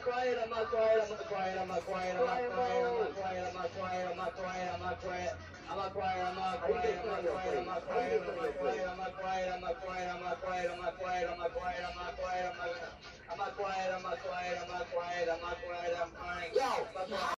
quiet, I'm not quiet, I'm not quiet, I'm not quiet, I'm not quiet, I'm not quiet, I'm not quiet, I'm not quiet, I'm not quiet. I'm not quiet, I'm not quiet, I'm not quiet, I'm not quiet, I'm not quiet, I'm not quiet, I'm not quiet, I'm not quiet, I'm not quiet, I'm not quiet, I'm not quiet, I'm not quiet, I'm not quiet, I'm not quiet, I'm not quiet, I'm not quiet, I'm quiet. Yo!